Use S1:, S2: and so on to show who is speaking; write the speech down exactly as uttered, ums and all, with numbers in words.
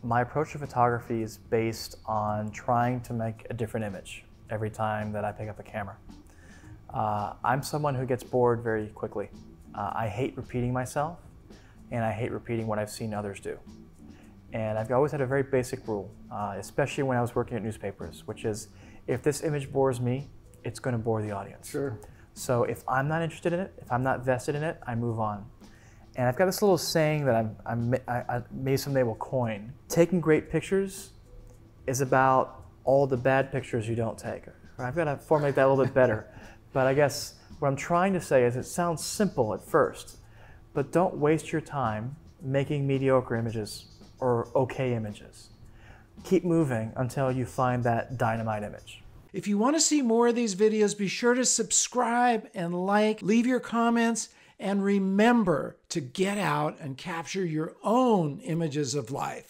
S1: My approach to photography is based on trying to make a different image every time that I pick up a camera. Uh, I'm someone who gets bored very quickly. Uh, I hate repeating myself, and I hate repeating what I've seen others do. And I've always had a very basic rule, uh, especially when I was working at newspapers, which is if this image bores me, it's going to bore the audience.
S2: Sure.
S1: So if I'm not interested in it, if I'm not vested in it, I move on. And I've got this little saying that I'm, I'm, I, I maybe someday will coin. Taking great pictures is about all the bad pictures you don't take. I've got to formulate that a little bit better. But I guess what I'm trying to say is it sounds simple at first, but don't waste your time making mediocre images or okay images. Keep moving until you find that dynamite image.
S2: If you want to see more of these videos, be sure to subscribe and like, leave your comments, and remember to get out and capture your own images of life.